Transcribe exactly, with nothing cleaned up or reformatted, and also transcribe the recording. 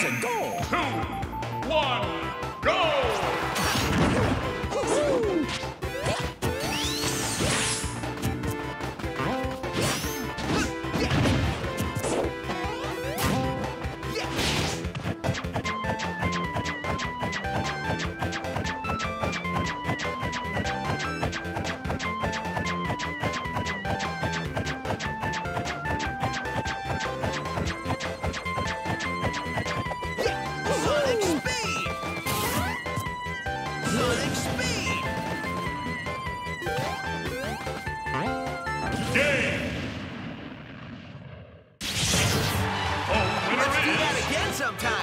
to go. Two, one, go! Sonic speed! Sonic speed! Game! Oh, winner Let's do is... that again sometime!